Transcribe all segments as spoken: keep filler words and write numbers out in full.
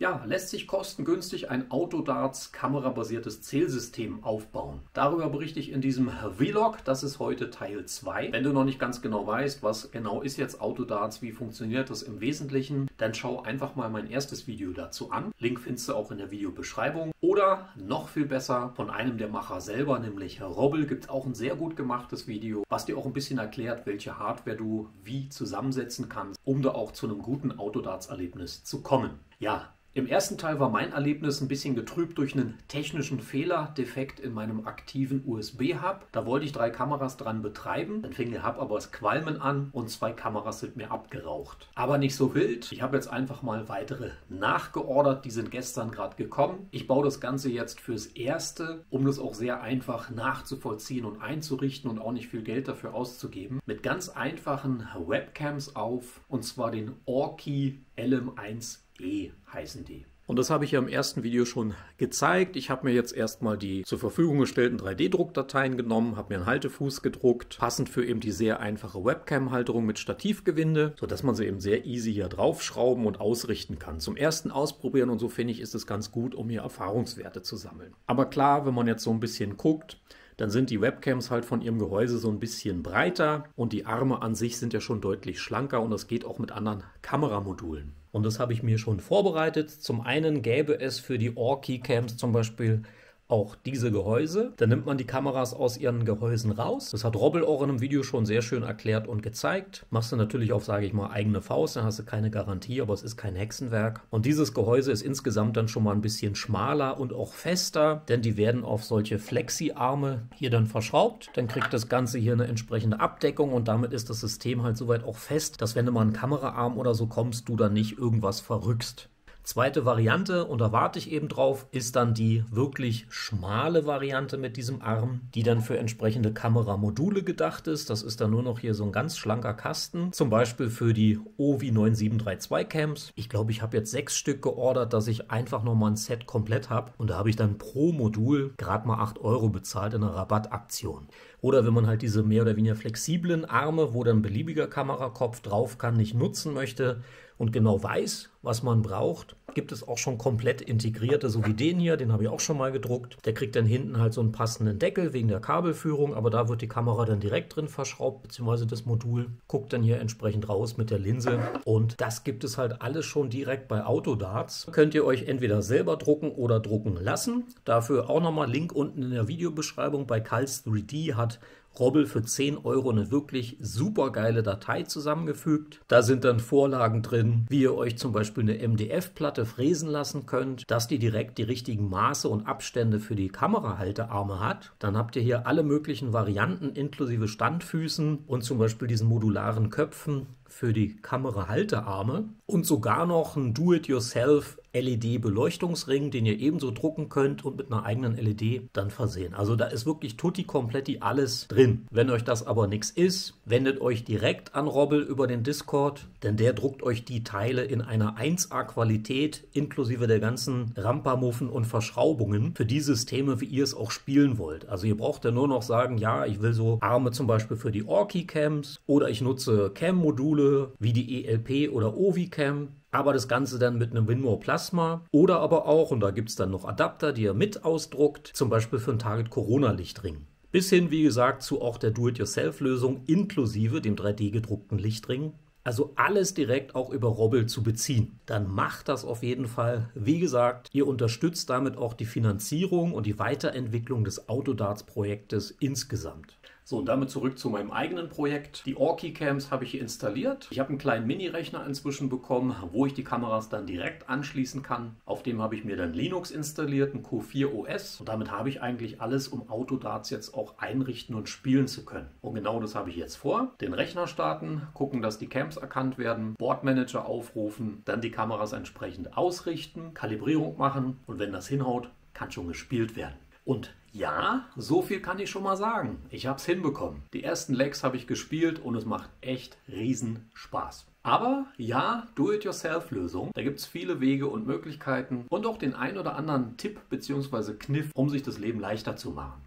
Ja, lässt sich kostengünstig ein Autodarts kamerabasiertes Zählsystem aufbauen. Darüber berichte ich in diesem Vlog. Das ist heute Teil zwei. Wenn du noch nicht ganz genau weißt, was genau ist jetzt Autodarts, wie funktioniert das im Wesentlichen, dann schau einfach mal mein erstes Video dazu an. Link findest du auch in der Videobeschreibung. Oder noch viel besser, von einem der Macher selber, nämlich Robbel, gibt es auch ein sehr gut gemachtes Video, was dir auch ein bisschen erklärt, welche Hardware du wie zusammensetzen kannst, um da auch zu einem guten Autodarts-Erlebnis zu kommen. Ja. Im ersten Teil war mein Erlebnis ein bisschen getrübt durch einen technischen Fehler, Defekt in meinem aktiven U S B-Hub. Da wollte ich drei Kameras dran betreiben, dann fing der Hub aber das Qualmen an und zwei Kameras sind mir abgeraucht. Aber nicht so wild, ich habe jetzt einfach mal weitere nachgeordert, die sind gestern gerade gekommen. Ich baue das Ganze jetzt fürs Erste, um das auch sehr einfach nachzuvollziehen und einzurichten und auch nicht viel Geld dafür auszugeben, mit ganz einfachen Webcams auf, und zwar den Orki L M eins E heißen die. Und das habe ich ja im ersten Video schon gezeigt. Ich habe mir jetzt erstmal die zur Verfügung gestellten drei D Druckdateien genommen, habe mir einen Haltefuß gedruckt, passend für eben die sehr einfache Webcam-Halterung mit Stativgewinde, sodass man sie eben sehr easy hier draufschrauben und ausrichten kann. Zum ersten Ausprobieren und so finde ich, ist es ganz gut, um hier Erfahrungswerte zu sammeln. Aber klar, wenn man jetzt so ein bisschen guckt, dann sind die Webcams halt von ihrem Gehäuse so ein bisschen breiter und die Arme an sich sind ja schon deutlich schlanker und das geht auch mit anderen Kameramodulen. Und das habe ich mir schon vorbereitet. Zum einen gäbe es für die Orki-Cams zum Beispiel auch diese Gehäuse. Dann nimmt man die Kameras aus ihren Gehäusen raus. Das hat Robbel auch in einem Video schon sehr schön erklärt und gezeigt. Machst du natürlich auf, sage ich mal, eigene Faust, dann hast du keine Garantie, aber es ist kein Hexenwerk. Und dieses Gehäuse ist insgesamt dann schon mal ein bisschen schmaler und auch fester, denn die werden auf solche Flexi-Arme hier dann verschraubt. Dann kriegt das Ganze hier eine entsprechende Abdeckung und damit ist das System halt soweit auch fest, dass wenn du mal einen Kameraarm oder so kommst, du dann nicht irgendwas verrückst. Zweite Variante, und da warte ich eben drauf, ist dann die wirklich schmale Variante mit diesem Arm, die dann für entsprechende Kameramodule gedacht ist. Das ist dann nur noch hier so ein ganz schlanker Kasten, zum Beispiel für die O V I neun sieben drei zwei Cams. Ich glaube, ich habe jetzt sechs Stück geordert, dass ich einfach nochmal ein Set komplett habe und da habe ich dann pro Modul gerade mal acht Euro bezahlt in einer Rabattaktion. Oder wenn man halt diese mehr oder weniger flexiblen Arme, wo dann ein beliebiger Kamerakopf drauf kann, nicht nutzen möchte und genau weiß, was man braucht, gibt es auch schon komplett integrierte, so wie den hier, den habe ich auch schon mal gedruckt. Der kriegt dann hinten halt so einen passenden Deckel wegen der Kabelführung, aber da wird die Kamera dann direkt drin verschraubt, beziehungsweise das Modul guckt dann hier entsprechend raus mit der Linse. Und das gibt es halt alles schon direkt bei Autodarts. Könnt ihr euch entweder selber drucken oder drucken lassen. Dafür auch nochmal Link unten in der Videobeschreibung. Bei Cals drei D hat Robbel für zehn Euro eine wirklich super geile Datei zusammengefügt. Da sind dann Vorlagen drin, wie ihr euch zum Beispiel eine M D F-Platte fräsen lassen könnt, dass die direkt die richtigen Maße und Abstände für die Kamerahaltearme hat. Dann habt ihr hier alle möglichen Varianten inklusive Standfüßen und zum Beispiel diesen modularen Köpfen für die Kamerahaltearme und sogar noch ein Do-it-yourself L E D-Beleuchtungsring, den ihr ebenso drucken könnt und mit einer eigenen L E D dann versehen. Also da ist wirklich tutti kompletti alles drin. Wenn euch das aber nichts ist, wendet euch direkt an Robbel über den Discord, denn der druckt euch die Teile in einer eins A Qualität inklusive der ganzen Rampamuffen und Verschraubungen für die Systeme, wie ihr es auch spielen wollt. Also ihr braucht ja nur noch sagen, ja, ich will so Arme zum Beispiel für die Orki-Cams oder ich nutze Cam-Module wie die E L P oder O V I-Cam. Aber das Ganze dann mit einem Winmore Plasma oder aber auch, und da gibt es dann noch Adapter, die ihr mit ausdruckt, zum Beispiel für einen Target Corona Lichtring. Bis hin, wie gesagt, zu auch der Do-it-yourself-Lösung inklusive dem drei D gedruckten Lichtring. Also alles direkt auch über Robbel zu beziehen. Dann macht das auf jeden Fall. Wie gesagt, ihr unterstützt damit auch die Finanzierung und die Weiterentwicklung des Autodarts-Projektes insgesamt. So, und damit zurück zu meinem eigenen Projekt. Die Orki-Cams habe ich hier installiert. Ich habe einen kleinen Mini-Rechner inzwischen bekommen, wo ich die Kameras dann direkt anschließen kann. Auf dem habe ich mir dann Linux installiert, ein Q vier O S. Und damit habe ich eigentlich alles, um Autodarts jetzt auch einrichten und spielen zu können. Und genau das habe ich jetzt vor. Den Rechner starten, gucken, dass die Cams erkannt werden, Boardmanager aufrufen, dann die Kameras entsprechend ausrichten, Kalibrierung machen und wenn das hinhaut, kann schon gespielt werden. Und ja, so viel kann ich schon mal sagen. Ich habe es hinbekommen. Die ersten Legs habe ich gespielt und es macht echt riesen Spaß. Aber ja, Do-it-yourself-Lösung. Da gibt es viele Wege und Möglichkeiten und auch den ein oder anderen Tipp bzw. Kniff, um sich das Leben leichter zu machen.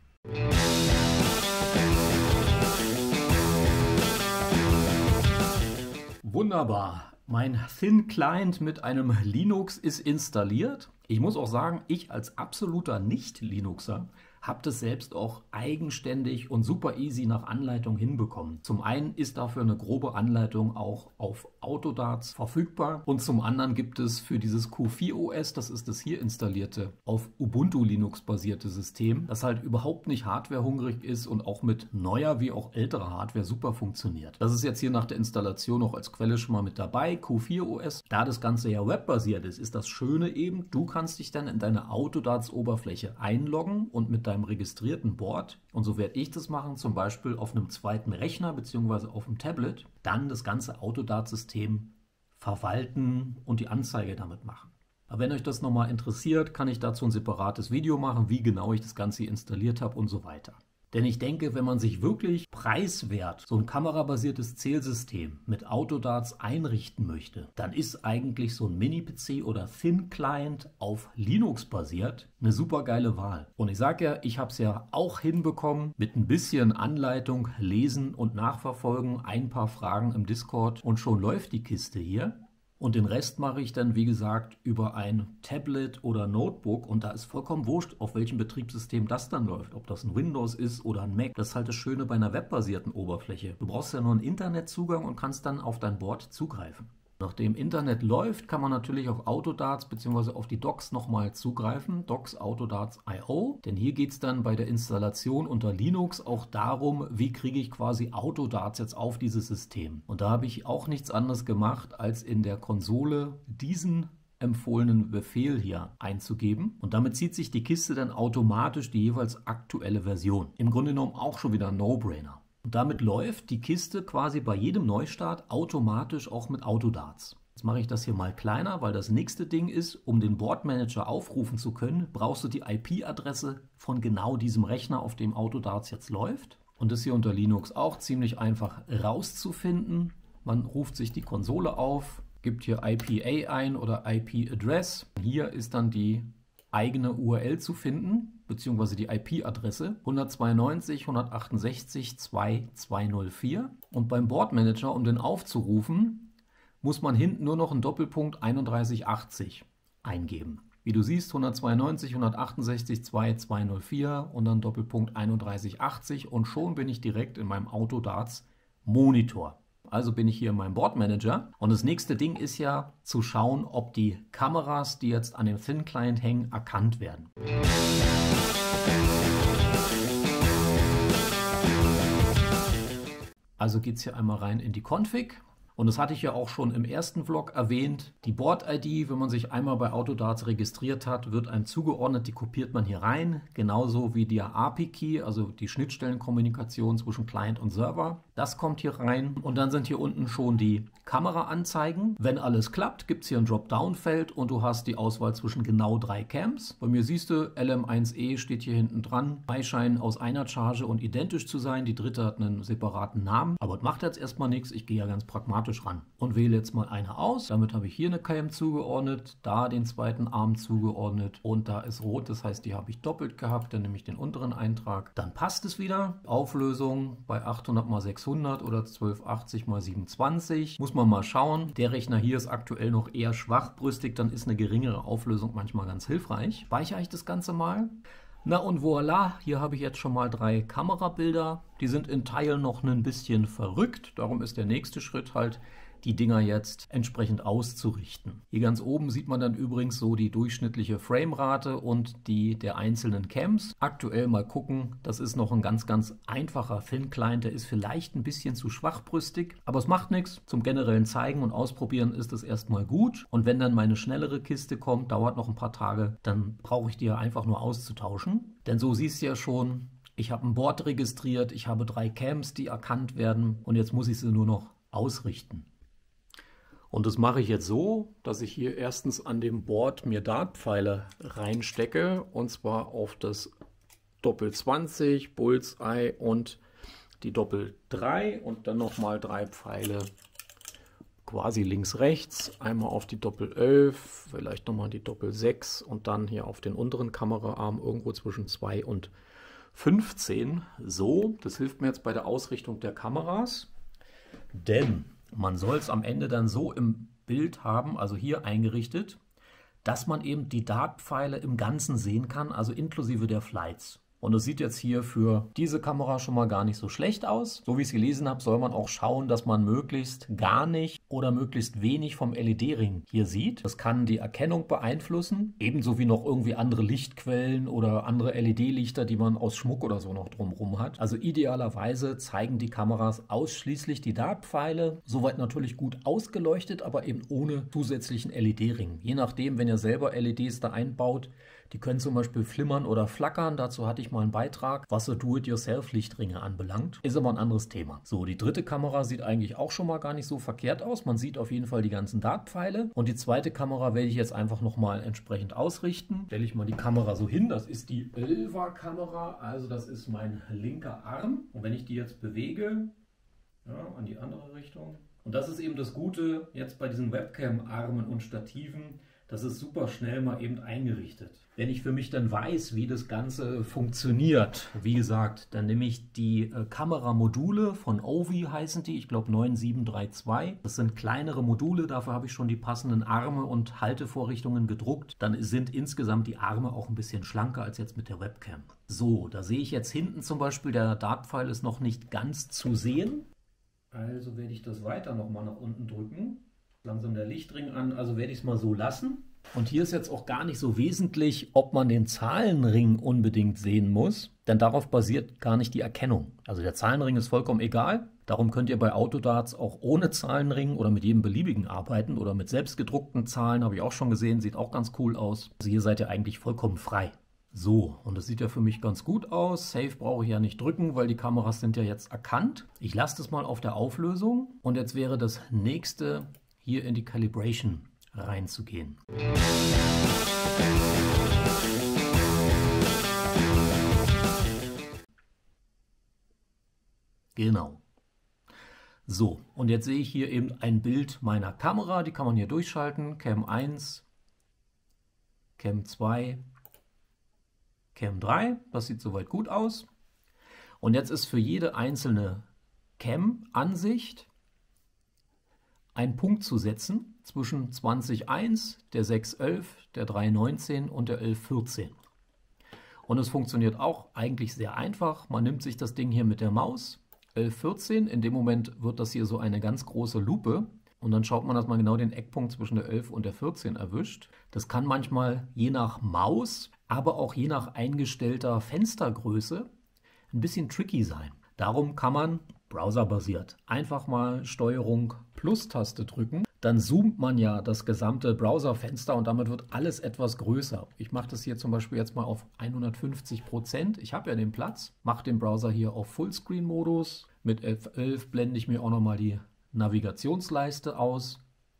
Wunderbar. Mein Thin Client mit einem Linux ist installiert. Ich muss auch sagen, ich als absoluter Nicht-Linuxer habe das selbst auch eigenständig und super easy nach Anleitung hinbekommen. Zum einen ist dafür eine grobe Anleitung auch auf Autodarts verfügbar und zum anderen gibt es für dieses Q vier O S, das ist das hier installierte, auf Ubuntu Linux basierte System, das halt überhaupt nicht hardwarehungrig ist und auch mit neuer wie auch älterer Hardware super funktioniert. Das ist jetzt hier nach der Installation auch als Quelle schon mal mit dabei, Q vier O S. Da das Ganze ja webbasiert ist, ist das Schöne eben, du kannst dich dann in deine Autodarts-Oberfläche einloggen und mit deinem registrierten Board, und so werde ich das machen, zum Beispiel auf einem zweiten Rechner bzw. auf dem Tablet, dann das ganze Autodart-System verwalten und die Anzeige damit machen. Aber wenn euch das nochmal interessiert, kann ich dazu ein separates Video machen, wie genau ich das Ganze installiert habe und so weiter. Denn ich denke, wenn man sich wirklich preiswert so ein kamerabasiertes Zählsystem mit Autodarts einrichten möchte, dann ist eigentlich so ein Mini-P C oder Thin Client auf Linux basiert eine super geile Wahl. Und ich sage ja, ich habe es ja auch hinbekommen mit ein bisschen Anleitung, Lesen und Nachverfolgen, ein paar Fragen im Discord und schon läuft die Kiste hier. Und den Rest mache ich dann, wie gesagt, über ein Tablet oder Notebook. Und da ist vollkommen wurscht, auf welchem Betriebssystem das dann läuft. Ob das ein Windows ist oder ein Mac. Das ist halt das Schöne bei einer webbasierten Oberfläche. Du brauchst ja nur einen Internetzugang und kannst dann auf dein Board zugreifen. Nachdem Internet läuft, kann man natürlich auf Autodarts bzw. auf die Docs nochmal zugreifen, Docs Autodarts Punkt i o, denn hier geht es dann bei der Installation unter Linux auch darum, wie kriege ich quasi Autodarts jetzt auf dieses System. Und da habe ich auch nichts anderes gemacht, als in der Konsole diesen empfohlenen Befehl hier einzugeben und damit zieht sich die Kiste dann automatisch die jeweils aktuelle Version. Im Grunde genommen auch schon wieder ein No-Brainer. Und damit läuft die Kiste quasi bei jedem Neustart automatisch auch mit Autodarts. Jetzt mache ich das hier mal kleiner, weil das nächste Ding ist, um den Boardmanager aufrufen zu können, brauchst du die I P-Adresse von genau diesem Rechner, auf dem Autodarts jetzt läuft. Und das hier unter Linux auch ziemlich einfach rauszufinden. Man ruft sich die Konsole auf, gibt hier I P A ein oder I P-Address. Hier ist dann die eigene U R L zu finden, beziehungsweise die I P-Adresse hundertzweiundneunzig Punkt hundertachtundsechzig Punkt zwei Punkt zweihundertvier. Und beim Boardmanager, um den aufzurufen, muss man hinten nur noch einen Doppelpunkt einunddreißig achtzig eingeben. Wie du siehst, hundertzweiundneunzig Punkt hundertachtundsechzig Punkt zwei Punkt zweihundertvier und dann Doppelpunkt einunddreißig achtzig und schon bin ich direkt in meinem Autodarts Monitor. Also bin ich hier in meinem Boardmanager und das nächste Ding ist ja zu schauen, ob die Kameras, die jetzt an dem Thin Client hängen, erkannt werden. Also geht es hier einmal rein in die Config. Und das hatte ich ja auch schon im ersten Vlog erwähnt. Die Board-I D, wenn man sich einmal bei Autodarts registriert hat, wird einem zugeordnet. Die kopiert man hier rein. Genauso wie der A P I-Key, also die Schnittstellenkommunikation zwischen Client und Server. Das kommt hier rein. Und dann sind hier unten schon die Kameraanzeigen. Wenn alles klappt, gibt es hier ein Dropdown-Feld und du hast die Auswahl zwischen genau drei Cams. Bei mir siehst du, L M eins E steht hier hinten dran. Zwei scheinen aus einer Charge und identisch zu sein. Die dritte hat einen separaten Namen. Aber das macht jetzt erstmal nichts. Ich gehe ja ganz pragmatisch ran und wähle jetzt mal eine aus. Damit habe ich hier eine Cam zugeordnet, da den zweiten Arm zugeordnet und da ist rot, das heißt, die habe ich doppelt gehabt, dann nehme ich den unteren Eintrag. Dann passt es wieder. Auflösung bei achthundert mal sechshundert oder zwölfhundertachtzig mal siebenundzwanzig. Muss man mal schauen. Der Rechner hier ist aktuell noch eher schwachbrüstig, dann ist eine geringere Auflösung manchmal ganz hilfreich. Speichere ich das Ganze mal. Na und voilà, hier habe ich jetzt schon mal drei Kamerabilder. Die sind in Teilen noch ein bisschen verrückt. Darum ist der nächste Schritt halt, die Dinger jetzt entsprechend auszurichten. Hier ganz oben sieht man dann übrigens so die durchschnittliche Framerate und die der einzelnen Cams. Aktuell mal gucken, das ist noch ein ganz, ganz einfacher Thin Client. Der ist vielleicht ein bisschen zu schwachbrüstig, aber es macht nichts. Zum generellen Zeigen und Ausprobieren ist es erstmal gut. Und wenn dann meine schnellere Kiste kommt, dauert noch ein paar Tage, dann brauche ich die ja einfach nur auszutauschen. Denn so siehst du ja schon, ich habe ein Board registriert, ich habe drei Cams, die erkannt werden und jetzt muss ich sie nur noch ausrichten. Und das mache ich jetzt so, dass ich hier erstens an dem Board mir Dartpfeile reinstecke und zwar auf das Doppel zwanzig, Bullseye und die Doppel drei und dann nochmal drei Pfeile quasi links rechts, einmal auf die Doppel elf, vielleicht nochmal die Doppel sechs und dann hier auf den unteren Kameraarm irgendwo zwischen zwei und fünfzehn. So, das hilft mir jetzt bei der Ausrichtung der Kameras, denn man soll es am Ende dann so im Bild haben, also hier eingerichtet, dass man eben die Dartpfeile im Ganzen sehen kann, also inklusive der Flights. Und das sieht jetzt hier für diese Kamera schon mal gar nicht so schlecht aus. So wie ich es gelesen habe, soll man auch schauen, dass man möglichst gar nicht oder möglichst wenig vom L E D-Ring hier sieht. Das kann die Erkennung beeinflussen, ebenso wie noch irgendwie andere Lichtquellen oder andere L E D-Lichter, die man aus Schmuck oder so noch drumherum hat. Also idealerweise zeigen die Kameras ausschließlich die Dartpfeile, soweit natürlich gut ausgeleuchtet, aber eben ohne zusätzlichen L E D-Ring. Je nachdem, wenn ihr selber L E Ds da einbaut, die können zum Beispiel flimmern oder flackern. Dazu hatte ich mal einen Beitrag, was so Do-it-yourself-Lichtringe anbelangt. Ist aber ein anderes Thema. So, die dritte Kamera sieht eigentlich auch schon mal gar nicht so verkehrt aus. Man sieht auf jeden Fall die ganzen Dartpfeile. Und die zweite Kamera werde ich jetzt einfach nochmal entsprechend ausrichten. Stelle ich mal die Kamera so hin. Das ist die elfer-Kamera, also das ist mein linker Arm. Und wenn ich die jetzt bewege, ja, an die andere Richtung. Und das ist eben das Gute jetzt bei diesen Webcam-Armen und Stativen. Das ist super schnell mal eben eingerichtet. Wenn ich für mich dann weiß, wie das Ganze funktioniert, wie gesagt, dann nehme ich die äh, Kameramodule von Ovi heißen die, ich glaube neun sieben drei zwei. Das sind kleinere Module, dafür habe ich schon die passenden Arme und Haltevorrichtungen gedruckt. Dann sind insgesamt die Arme auch ein bisschen schlanker als jetzt mit der Webcam. So, da sehe ich jetzt hinten zum Beispiel, der Dartpfeil ist noch nicht ganz zu sehen. Also werde ich das weiter nochmal nach unten drücken. Langsam der Lichtring an, also werde ich es mal so lassen. Und hier ist jetzt auch gar nicht so wesentlich, ob man den Zahlenring unbedingt sehen muss, denn darauf basiert gar nicht die Erkennung. Also der Zahlenring ist vollkommen egal. Darum könnt ihr bei Autodarts auch ohne Zahlenring oder mit jedem beliebigen arbeiten oder mit selbstgedruckten Zahlen, habe ich auch schon gesehen, sieht auch ganz cool aus. Also hier seid ihr eigentlich vollkommen frei. So, und das sieht ja für mich ganz gut aus. Save brauche ich ja nicht drücken, weil die Kameras sind ja jetzt erkannt. Ich lasse das mal auf der Auflösung und jetzt wäre das nächste, hier in die Calibration reinzugehen. Genau. So, und jetzt sehe ich hier eben ein Bild meiner Kamera, die kann man hier durchschalten. Cam eins, Cam zwei, Cam drei, das sieht soweit gut aus. Und jetzt ist für jede einzelne Cam-Ansicht einen Punkt zu setzen zwischen zwanzig eins, der sechs elf, der drei neunzehn und der elf vierzehn. Und es funktioniert auch eigentlich sehr einfach. Man nimmt sich das Ding hier mit der Maus, elf vierzehn, in dem Moment wird das hier so eine ganz große Lupe und dann schaut man, dass man genau den Eckpunkt zwischen der elf und der vierzehn erwischt. Das kann manchmal je nach Maus, aber auch je nach eingestellter Fenstergröße ein bisschen tricky sein. Darum kann man browserbasiert einfach mal Steuerung Plus-Taste drücken. Dann zoomt man ja das gesamte Browserfenster und damit wird alles etwas größer. Ich mache das hier zum Beispiel jetzt mal auf hundertfünfzig Prozent. Ich habe ja den Platz, mache den Browser hier auf Fullscreen-Modus. Mit F elf blende ich mir auch nochmal die Navigationsleiste aus.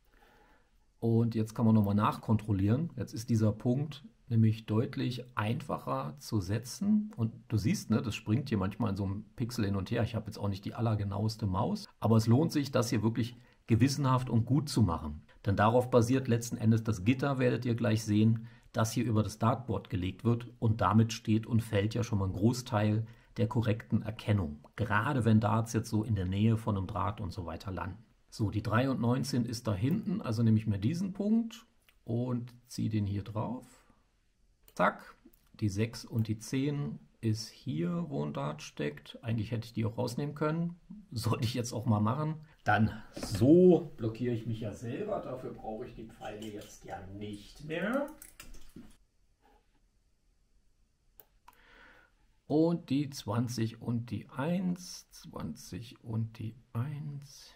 Und jetzt kann man nochmal nachkontrollieren. Jetzt ist dieser Punkt nämlich deutlich einfacher zu setzen. Und du siehst, ne, das springt hier manchmal in so einem Pixel hin und her. Ich habe jetzt auch nicht die allergenaueste Maus, aber es lohnt sich, das hier wirklich gewissenhaft und gut zu machen. Denn darauf basiert letzten Endes das Gitter, werdet ihr gleich sehen, das hier über das Dartboard gelegt wird. Und damit steht und fällt ja schon mal ein Großteil der korrekten Erkennung. Gerade wenn Darts jetzt so in der Nähe von einem Draht und so weiter landen. So, die drei und neunzehn ist da hinten, also nehme ich mir diesen Punkt und ziehe den hier drauf. Zack, die sechs und die zehn ist hier, wo ein Dart steckt. Eigentlich hätte ich die auch rausnehmen können. Sollte ich jetzt auch mal machen. Dann so blockiere ich mich ja selber. Dafür brauche ich die Pfeile jetzt ja nicht mehr. Und die zwanzig und die eins. zwanzig und die eins.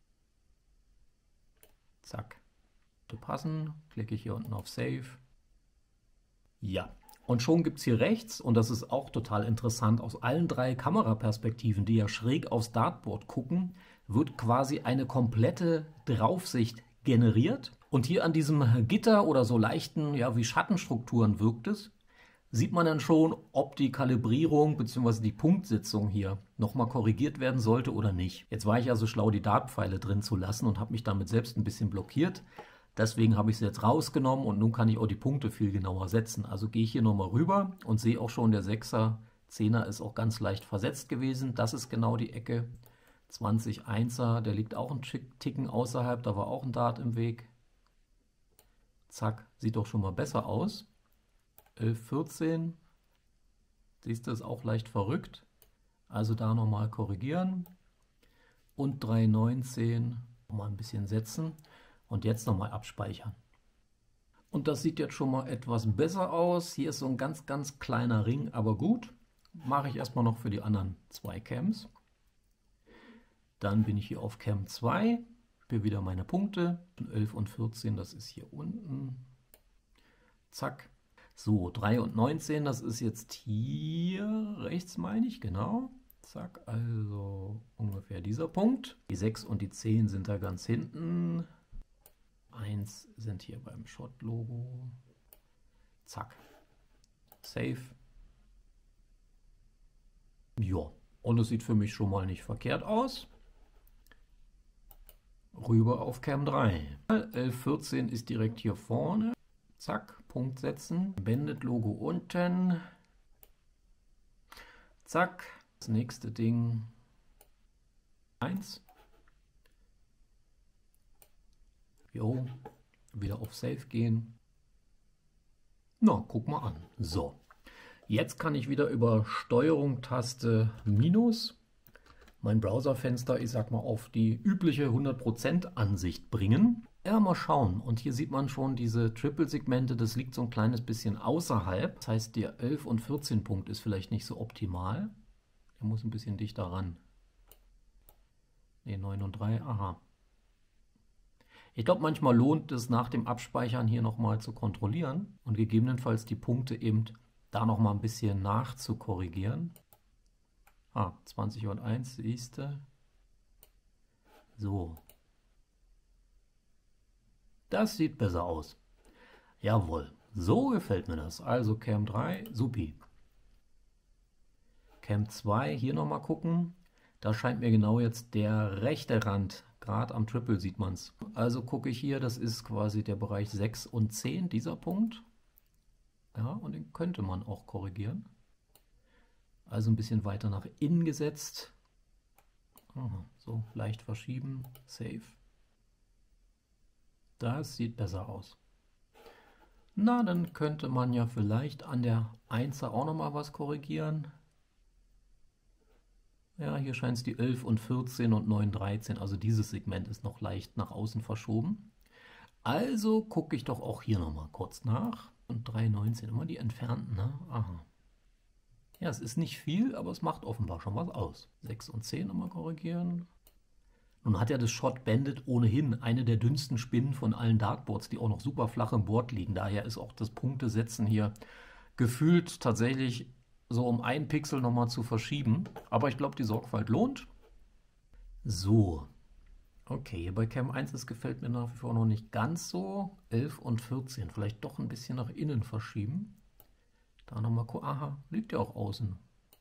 Zack. Die passen. Klicke ich hier unten auf Save. Ja, und schon gibt es hier rechts, und das ist auch total interessant, aus allen drei Kameraperspektiven, die ja schräg aufs Dartboard gucken, wird quasi eine komplette Draufsicht generiert. Und hier an diesem Gitter oder so leichten, ja, wie Schattenstrukturen wirkt es, sieht man dann schon, ob die Kalibrierung bzw. die Punktsetzung hier nochmal korrigiert werden sollte oder nicht. Jetzt war ich also schlau, die Dartpfeile drin zu lassen und habe mich damit selbst ein bisschen blockiert. Deswegen habe ich sie jetzt rausgenommen und nun kann ich auch die Punkte viel genauer setzen. Also gehe ich hier nochmal rüber und sehe auch schon, der sechser, zehner ist auch ganz leicht versetzt gewesen. Das ist genau die Ecke. zwanzig Einser, der liegt auch einen Ticken außerhalb, da war auch ein Dart im Weg. Zack, sieht doch schon mal besser aus. elf vierzehn, siehst du, ist auch leicht verrückt. Also da nochmal korrigieren. Und drei neunzehn, nochmal ein bisschen setzen. Und jetzt nochmal abspeichern. Und das sieht jetzt schon mal etwas besser aus. Hier ist so ein ganz, ganz kleiner Ring, aber gut. Mache ich erstmal noch für die anderen zwei Cams. Dann bin ich hier auf Cam zwei. Hier wieder meine Punkte. elf und vierzehn, das ist hier unten. Zack. So, drei und neunzehn, das ist jetzt hier rechts, meine ich, genau. Zack, also ungefähr dieser Punkt. Die sechs und die zehn sind da ganz hinten. eins sind hier beim Shot-Logo. Zack. Save. Ja, und es sieht für mich schon mal nicht verkehrt aus. Rüber auf Cam drei. elf vierzehn ist direkt hier vorne. Zack, Punkt setzen. Bandit-Logo unten. Zack. Das nächste Ding. eins. Jo, wieder auf Save gehen. Na, guck mal an. So, jetzt kann ich wieder über Steuerung-Taste Minus mein Browserfenster, ich sag mal, auf die übliche hundert Prozent Ansicht bringen. Ja, mal schauen. Und hier sieht man schon diese Triple-Segmente, das liegt so ein kleines bisschen außerhalb. Das heißt, der elf und vierzehn Punkt ist vielleicht nicht so optimal. Der muss ein bisschen dichter ran. Ne, neun und drei, aha. Ich glaube, manchmal lohnt es nach dem Abspeichern hier nochmal zu kontrollieren und gegebenenfalls die Punkte eben da nochmal ein bisschen nachzukorrigieren. Ah, zwanzig und eins, siehst du. So. Das sieht besser aus. Jawohl, so gefällt mir das. Also Cam drei, supi. Cam zwei, hier nochmal gucken. Da scheint mir genau jetzt der rechte Rand, gerade am Triple sieht man es. Also gucke ich hier, das ist quasi der Bereich sechs und zehn, dieser Punkt. Ja, und den könnte man auch korrigieren. Also ein bisschen weiter nach innen gesetzt. Aha, so leicht verschieben, Save. Das sieht besser aus. Na, dann könnte man ja vielleicht an der Einser auch noch mal was korrigieren. Ja, hier scheint es die elf und vierzehn und neun, dreizehn, also dieses Segment ist noch leicht nach außen verschoben. Also gucke ich doch auch hier noch mal kurz nach. Und drei neunzehn, immer die entfernten, ne? Aha. Ja, es ist nicht viel, aber es macht offenbar schon was aus. sechs und zehn nochmal korrigieren. Nun hat ja das Shot Bandit ohnehin eine der dünnsten Spinnen von allen Dartboards, die auch noch super flach im Board liegen. Daher ist auch das Punktesetzen hier gefühlt tatsächlich so um ein Pixel nochmal zu verschieben. Aber ich glaube, die Sorgfalt lohnt. So. Okay, bei Cam eins, das gefällt mir nach wie vor noch nicht ganz so. elf und vierzehn, vielleicht doch ein bisschen nach innen verschieben. Da nochmal gucken. Aha, liegt ja auch außen.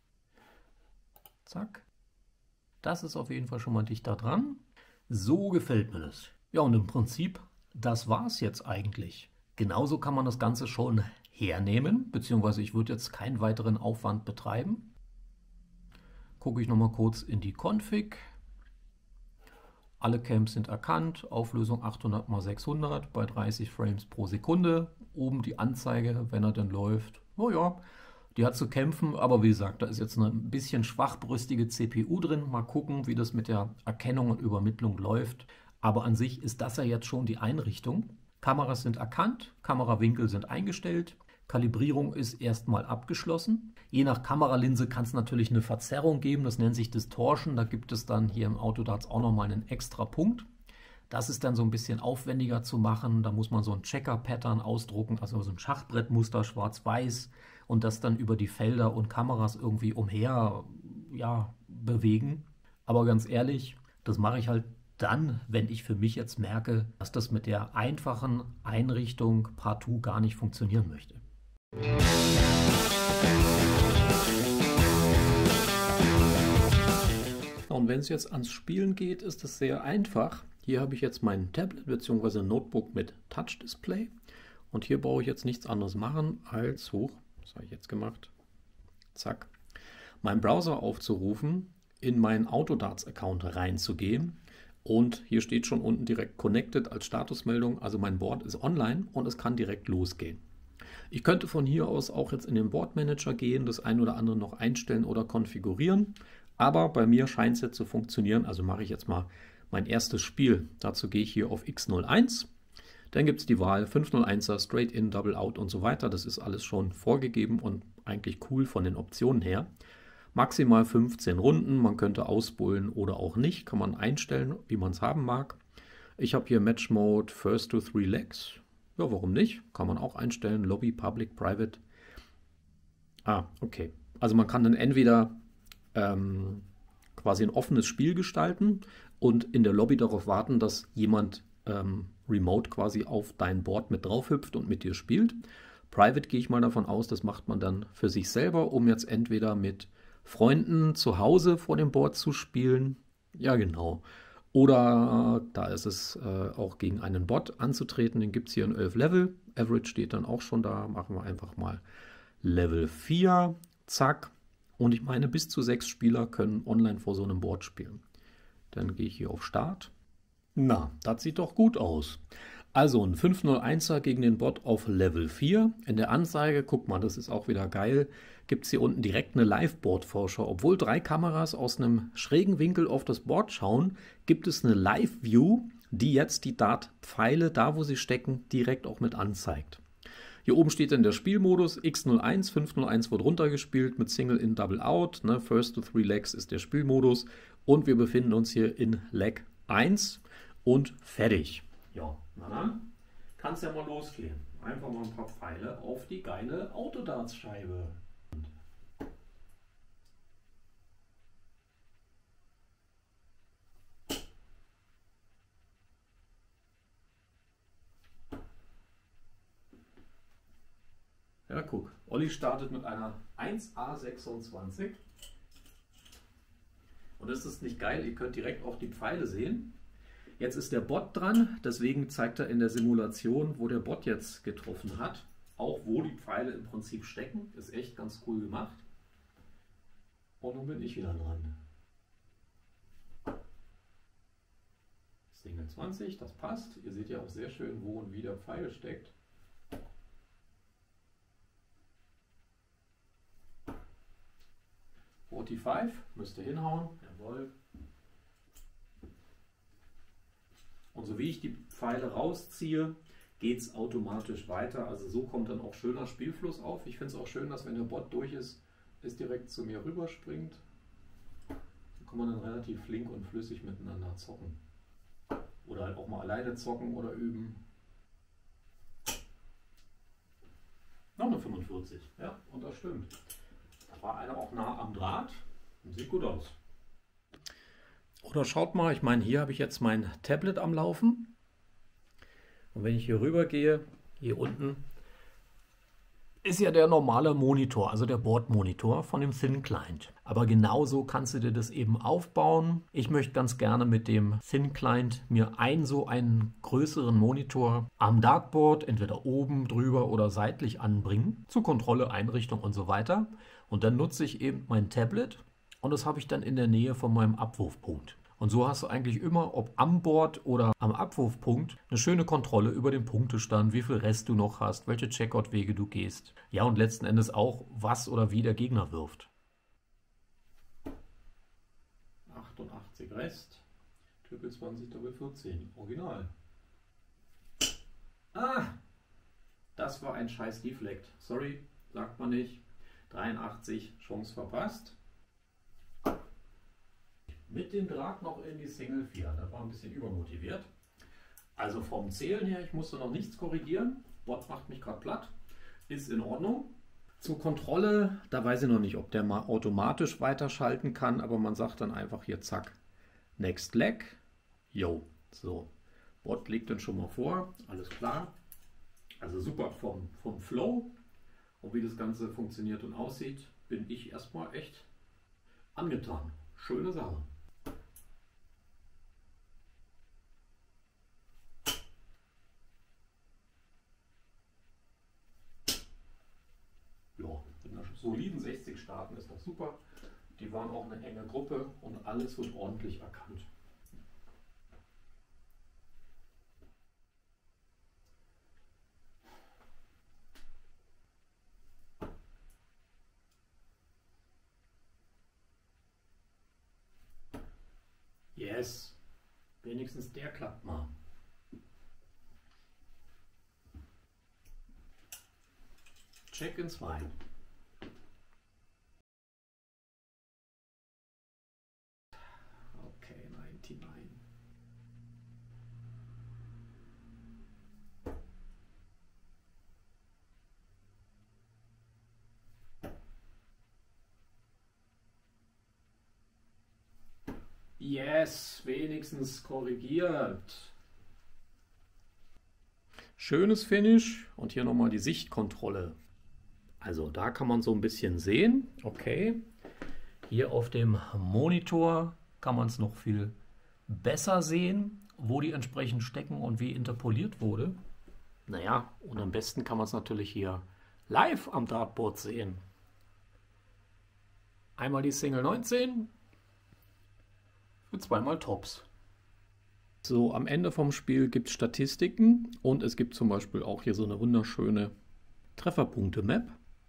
Zack. Das ist auf jeden Fall schon mal dichter dran. So gefällt mir das. Ja, und im Prinzip, das war es jetzt eigentlich. Genauso kann man das Ganze schon hernehmen, beziehungsweise ich würde jetzt keinen weiteren Aufwand betreiben. Gucke ich nochmal kurz in die Config. Alle Cams sind erkannt, Auflösung achthundert mal sechshundert bei dreißig Frames pro Sekunde. Oben die Anzeige, wenn er denn läuft. Oh ja, die hat zu kämpfen, aber wie gesagt, da ist jetzt eine ein bisschen schwachbrüstige C P U drin. Mal gucken, wie das mit der Erkennung und Übermittlung läuft. Aber an sich ist das ja jetzt schon die Einrichtung. Kameras sind erkannt, Kamerawinkel sind eingestellt. Kalibrierung ist erstmal abgeschlossen. Je nach Kameralinse kann es natürlich eine Verzerrung geben, das nennt sich Distortion. Da gibt es dann hier im Autodarts auch nochmal einen extra Punkt. Das ist dann so ein bisschen aufwendiger zu machen. Da muss man so ein Checker-Pattern ausdrucken, also so ein Schachbrettmuster schwarz-weiß und das dann über die Felder und Kameras irgendwie umher ja, bewegen. Aber ganz ehrlich, das mache ich halt dann, wenn ich für mich jetzt merke, dass das mit der einfachen Einrichtung partout gar nicht funktionieren möchte. Und wenn es jetzt ans Spielen geht, ist es sehr einfach. Hier habe ich jetzt mein Tablet bzw. Notebook mit Touch-Display und hier brauche ich jetzt nichts anderes machen als, hoch, was habe ich jetzt gemacht, zack, meinen Browser aufzurufen, in meinen Autodarts-Account reinzugehen. Und hier steht schon unten direkt Connected als Statusmeldung. Also mein Board ist online und es kann direkt losgehen. Ich könnte von hier aus auch jetzt in den Board Manager gehen, das ein oder andere noch einstellen oder konfigurieren. Aber bei mir scheint es jetzt zu funktionieren. Also mache ich jetzt mal mein erstes Spiel. Dazu gehe ich hier auf X null eins. Dann gibt es die Wahl fünf null einser, Straight In, Double Out und so weiter. Das ist alles schon vorgegeben und eigentlich cool von den Optionen her. Maximal fünfzehn Runden, man könnte ausbullen oder auch nicht. Kann man einstellen, wie man es haben mag. Ich habe hier Match Mode First to Three Legs. Ja, warum nicht? Kann man auch einstellen. Lobby, Public, Private. Ah, okay. Also man kann dann entweder ähm, quasi ein offenes Spiel gestalten und in der Lobby darauf warten, dass jemand ähm, remote quasi auf dein Board mit drauf hüpft und mit dir spielt. Private gehe ich mal davon aus, das macht man dann für sich selber, um jetzt entweder mit Freunden zu Hause vor dem Board zu spielen. Ja, genau. Oder äh, da ist es äh, auch gegen einen Bot anzutreten. Den gibt es hier in elf Level. Average steht dann auch schon da. Machen wir einfach mal Level vier. Zack. Und ich meine, bis zu sechs Spieler können online vor so einem Board spielen. Dann gehe ich hier auf Start. Na, das sieht doch gut aus. Also ein fünf null einser gegen den Bot auf Level vier. In der Anzeige, guck mal, das ist auch wieder geil, gibt es hier unten direkt eine Live-Board-Vorschau. Obwohl drei Kameras aus einem schrägen Winkel auf das Board schauen, gibt es eine Live-View, die jetzt die Dart-Pfeile, da wo sie stecken, direkt auch mit anzeigt. Hier oben steht dann der Spielmodus X null eins, fünf null eins wird runtergespielt mit Single in Double Out. Ne? First to Three Legs ist der Spielmodus und wir befinden uns hier in Leg eins und fertig. Ja, na dann kann es ja mal losgehen. Einfach mal ein paar Pfeile auf die geile Autodarts-Scheibe. Ja, guck. Olli startet mit einer eins A sechsundzwanzig. Und das ist nicht geil, ihr könnt direkt auch die Pfeile sehen. Jetzt ist der Bot dran, deswegen zeigt er in der Simulation, wo der Bot jetzt getroffen hat. Auch wo die Pfeile im Prinzip stecken. Ist echt ganz cool gemacht. Und nun bin ich wieder dran. Single zwanzig, das passt. Ihr seht ja auch sehr schön, wo und wie der Pfeil steckt. fünfundvierzig, müsste hinhauen. Jawohl. Und so wie ich die Pfeile rausziehe, geht es automatisch weiter. Also so kommt dann auch schöner Spielfluss auf. Ich finde es auch schön, dass wenn der Bot durch ist, es direkt zu mir rüberspringt. Da kann man dann relativ flink und flüssig miteinander zocken. Oder halt auch mal alleine zocken oder üben. Noch eine fünfundvierzig. Ja, und das stimmt. Da war einer auch nah am Draht. Und sieht gut aus. Oder schaut mal, ich meine, hier habe ich jetzt mein Tablet am Laufen. Und wenn ich hier rüber gehe, hier unten, ist ja der normale Monitor, also der Bordmonitor von dem Thin Client. Aber genauso kannst du dir das eben aufbauen. Ich möchte ganz gerne mit dem Thin Client mir einen so einen größeren Monitor am Dartboard, entweder oben, drüber oder seitlich anbringen, zur Kontrolle, Einrichtung und so weiter. Und dann nutze ich eben mein Tablet und das habe ich dann in der Nähe von meinem Abwurfpunkt. Und so hast du eigentlich immer, ob am Board oder am Abwurfpunkt, eine schöne Kontrolle über den Punktestand, wie viel Rest du noch hast, welche Checkout-Wege du gehst. Ja, und letzten Endes auch, was oder wie der Gegner wirft. achtundachtzig Rest, Triple zwanzig, Doppel vierzehn, Original. Ah, das war ein scheiß Deflect. Sorry, sagt man nicht. dreiundachtzig, Chance verpasst. Mit dem Draht noch in die Single vier. Das war ein bisschen übermotiviert. Also vom Zählen her, ich musste noch nichts korrigieren. Bot macht mich gerade platt. Ist in Ordnung. Zur Kontrolle, da weiß ich noch nicht, ob der mal automatisch weiterschalten kann, aber man sagt dann einfach hier zack, Next Leg. Jo, so. Bot liegt dann schon mal vor, alles klar. Also super vom, vom Flow und wie das Ganze funktioniert und aussieht, bin ich erstmal echt angetan. Schöne Sache. Ja, mit einer soliden sechzig starten ist das super. Die waren auch eine enge Gruppe und alles wird ordentlich erkannt. Yes, wenigstens der klappt mal. Check in zwei. Okay, neunundneunzig. Yes, wenigstens korrigiert. Schönes Finish und hier nochmal die Sichtkontrolle. Also da kann man so ein bisschen sehen. Okay, hier auf dem Monitor kann man es noch viel besser sehen, wo die entsprechend stecken und wie interpoliert wurde. Naja, und am besten kann man es natürlich hier live am Dartboard sehen. Einmal die Single neunzehn für zweimal Tops. So, am Ende vom Spiel gibt es Statistiken und es gibt zum Beispiel auch hier so eine wunderschöne Trefferpunkte-Map.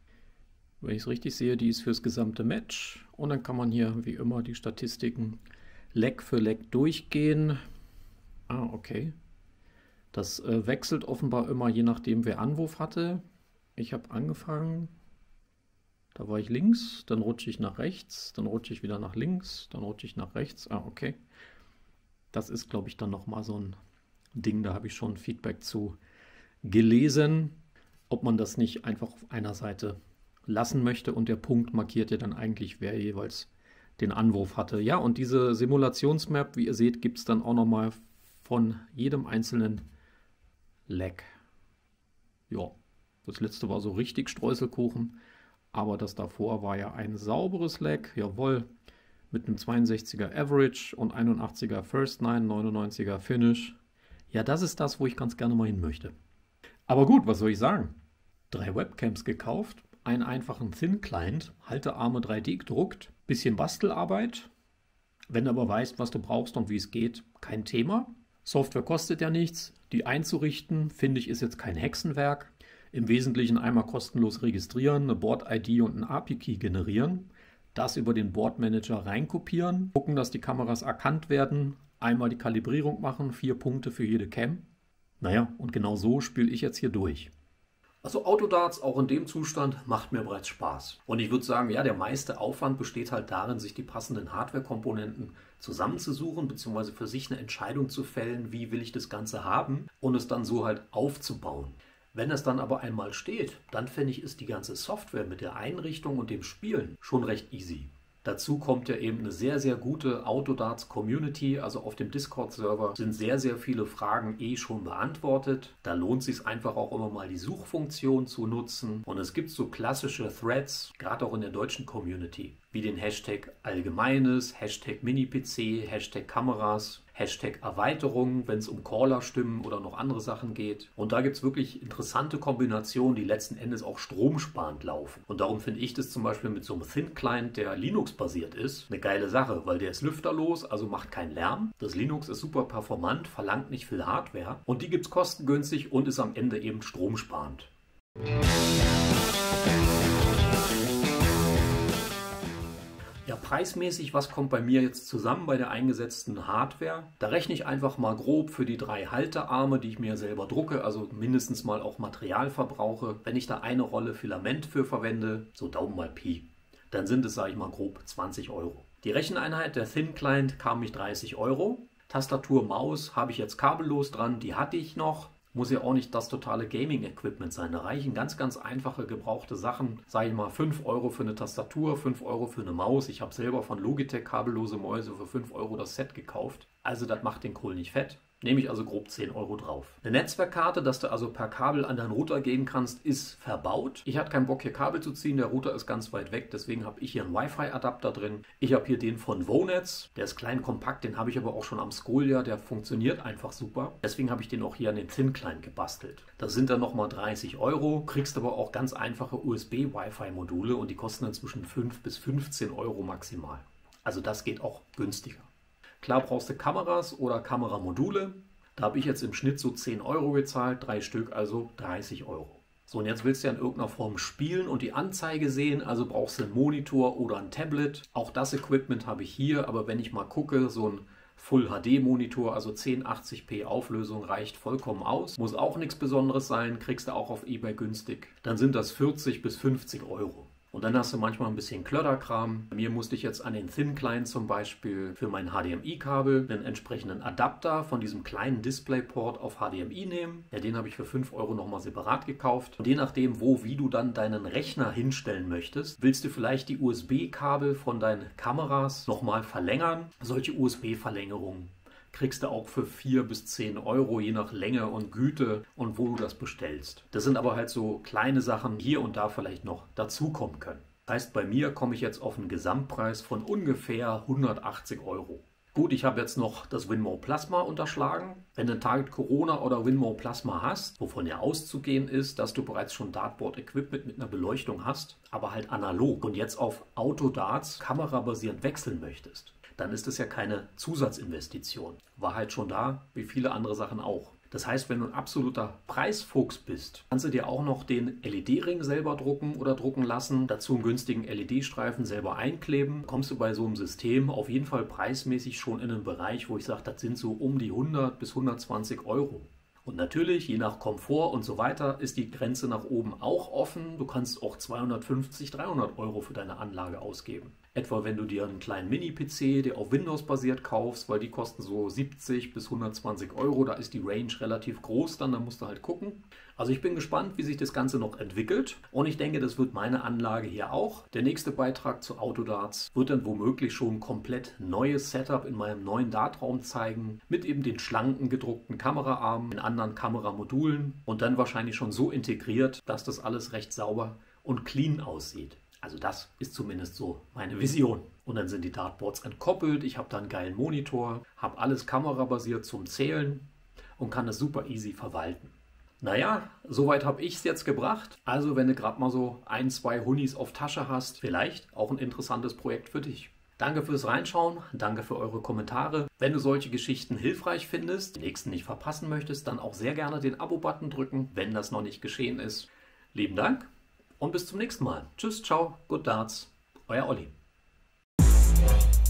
Wenn ich es richtig sehe, die ist fürs gesamte Match. Und dann kann man hier wie immer die Statistiken Leck für Leck durchgehen. Ah, okay. Das äh, wechselt offenbar immer, je nachdem, wer Anwurf hatte. Ich habe angefangen, da war ich links, dann rutsche ich nach rechts, dann rutsche ich wieder nach links, dann rutsche ich nach rechts. Ah, okay. Das ist, glaube ich, dann nochmal so ein Ding, da habe ich schon Feedback zu gelesen, ob man das nicht einfach auf einer Seite lassen möchte und der Punkt markiert ja dann eigentlich, wer jeweils den Anwurf hatte. Ja, und diese Simulationsmap, wie ihr seht, gibt es dann auch nochmal von jedem einzelnen Leck. Ja, das letzte war so richtig Streuselkuchen, aber das davor war ja ein sauberes Leck, jawohl, mit einem zweiundsechziger Average und einundachtziger First Nine, neunundneunziger Finish. Ja, das ist das, wo ich ganz gerne mal hin möchte. Aber gut, was soll ich sagen? Drei Webcams gekauft, einen einfachen Thin Client, Haltearme drei D gedruckt, bisschen Bastelarbeit. Wenn du aber weißt, was du brauchst und wie es geht, kein Thema. Software kostet ja nichts. Die einzurichten, finde ich, ist jetzt kein Hexenwerk. Im Wesentlichen einmal kostenlos registrieren, eine Board-I D und einen A P I-Key generieren, das über den Board Manager reinkopieren, gucken, dass die Kameras erkannt werden, einmal die Kalibrierung machen, vier Punkte für jede Cam. Naja, und genau so spiele ich jetzt hier durch. Also Autodarts auch in dem Zustand macht mir bereits Spaß. Und ich würde sagen, ja, der meiste Aufwand besteht halt darin, sich die passenden Hardware-Komponenten zusammenzusuchen, beziehungsweise für sich eine Entscheidung zu fällen, wie will ich das Ganze haben und es dann so halt aufzubauen. Wenn es dann aber einmal steht, dann finde ich, ist die ganze Software mit der Einrichtung und dem Spielen schon recht easy. Dazu kommt ja eben eine sehr, sehr gute Autodarts-Community. Also auf dem Discord-Server sind sehr, sehr viele Fragen eh schon beantwortet. Da lohnt es sich einfach auch immer mal die Suchfunktion zu nutzen. Und es gibt so klassische Threads, gerade auch in der deutschen Community, wie den Hashtag Allgemeines, Hashtag Mini-P C, Hashtag Kameras, Hashtag Erweiterungen, wenn es um Caller-Stimmen oder noch andere Sachen geht. Und da gibt es wirklich interessante Kombinationen, die letzten Endes auch stromsparend laufen. Und darum finde ich das zum Beispiel mit so einem Thin Client, der Linux-basiert ist, eine geile Sache, weil der ist lüfterlos, also macht keinen Lärm. Das Linux ist super performant, verlangt nicht viel Hardware und die gibt es kostengünstig und ist am Ende eben stromsparend. Ja, preismäßig, was kommt bei mir jetzt zusammen bei der eingesetzten Hardware? Da rechne ich einfach mal grob für die drei Haltearme, die ich mir selber drucke, also mindestens mal auch Material verbrauche. Wenn ich da eine Rolle Filament für verwende, so Daumen mal Pi, dann sind es, sage ich mal, grob zwanzig Euro. Die Recheneinheit der Thin Client kam mich dreißig Euro. Tastatur, Maus habe ich jetzt kabellos dran, die hatte ich noch. Muss ja auch nicht das totale Gaming-Equipment sein. Da reichen ganz, ganz einfache gebrauchte Sachen. Sage ich mal fünf Euro für eine Tastatur, fünf Euro für eine Maus. Ich habe selber von Logitech kabellose Mäuse für fünf Euro das Set gekauft. Also das macht den Kohl nicht fett. Nehme ich also grob zehn Euro drauf. Eine Netzwerkkarte, dass du also per Kabel an deinen Router gehen kannst, ist verbaut. Ich hatte keinen Bock hier Kabel zu ziehen, der Router ist ganz weit weg, deswegen habe ich hier einen Wi-Fi-Adapter drin. Ich habe hier den von Vonetz, der ist klein, kompakt, den habe ich aber auch schon am Skolia, der funktioniert einfach super. Deswegen habe ich den auch hier an den Thin-Client gebastelt. Das sind dann nochmal dreißig Euro, kriegst aber auch ganz einfache U S B-Wi-Fi-Module und die kosten dann zwischen fünf bis fünfzehn Euro maximal. Also das geht auch günstiger. Klar brauchst du Kameras oder Kameramodule. Da habe ich jetzt im Schnitt so zehn Euro gezahlt, drei Stück, also dreißig Euro. So, und jetzt willst du ja in irgendeiner Form spielen und die Anzeige sehen, also brauchst du einen Monitor oder ein Tablet. Auch das Equipment habe ich hier, aber wenn ich mal gucke, so ein Full H D Monitor, also zehn achtzig p Auflösung reicht vollkommen aus. Muss auch nichts Besonderes sein, kriegst du auch auf eBay günstig. Dann sind das vierzig bis fünfzig Euro. Und dann hast du manchmal ein bisschen Klötterkram. Bei mir musste ich jetzt an den Thin-Client zum Beispiel für mein H D M I-Kabel einen entsprechenden Adapter von diesem kleinen DisplayPort auf H D M I nehmen. Ja, den habe ich für fünf Euro nochmal separat gekauft. Und je nachdem, wo, wie du dann deinen Rechner hinstellen möchtest, willst du vielleicht die U S B-Kabel von deinen Kameras nochmal verlängern. Solche U S B-Verlängerungen kriegst du auch für vier bis zehn Euro, je nach Länge und Güte und wo du das bestellst. Das sind aber halt so kleine Sachen, die hier und da vielleicht noch dazukommen können. Das heißt, bei mir komme ich jetzt auf einen Gesamtpreis von ungefähr hundertachtzig Euro. Gut, ich habe jetzt noch das Winmo Plasma unterschlagen. Wenn du Target Corona oder Winmo Plasma hast, wovon ja auszugehen ist, dass du bereits schon Dartboard-Equipment mit einer Beleuchtung hast, aber halt analog und jetzt auf Autodarts kamerabasierend wechseln möchtest, dann ist es ja keine Zusatzinvestition. War halt schon da, wie viele andere Sachen auch. Das heißt, wenn du ein absoluter Preisfuchs bist, kannst du dir auch noch den L E D-Ring selber drucken oder drucken lassen, dazu einen günstigen L E D-Streifen selber einkleben. Kommst du bei so einem System auf jeden Fall preismäßig schon in einen Bereich, wo ich sage, das sind so um die hundert bis hundertzwanzig Euro. Und natürlich, je nach Komfort und so weiter, ist die Grenze nach oben auch offen. Du kannst auch zweihundertfünfzig, dreihundert Euro für deine Anlage ausgeben. Etwa wenn du dir einen kleinen Mini-P C, der auf Windows basiert, kaufst, weil die kosten so siebzig bis hundertzwanzig Euro. Da ist die Range relativ groß, dann da musst du halt gucken. Also ich bin gespannt, wie sich das Ganze noch entwickelt. Und ich denke, das wird meine Anlage hier auch. Der nächste Beitrag zu Autodarts wird dann womöglich schon ein komplett neues Setup in meinem neuen Dartraum zeigen. Mit eben den schlanken gedruckten Kameraarmen, den anderen Kameramodulen und dann wahrscheinlich schon so integriert, dass das alles recht sauber und clean aussieht. Also das ist zumindest so meine Vision. Und dann sind die Dartboards entkoppelt, ich habe da einen geilen Monitor, habe alles kamerabasiert zum Zählen und kann es super easy verwalten. Naja, soweit habe ich es jetzt gebracht. Also wenn du gerade mal so ein, zwei Hunnis auf Tasche hast, vielleicht auch ein interessantes Projekt für dich. Danke fürs Reinschauen, danke für eure Kommentare. Wenn du solche Geschichten hilfreich findest, den nächsten nicht verpassen möchtest, dann auch sehr gerne den Abo-Button drücken, wenn das noch nicht geschehen ist. Lieben Dank. Und bis zum nächsten Mal. Tschüss, ciao, good darts, euer Olli.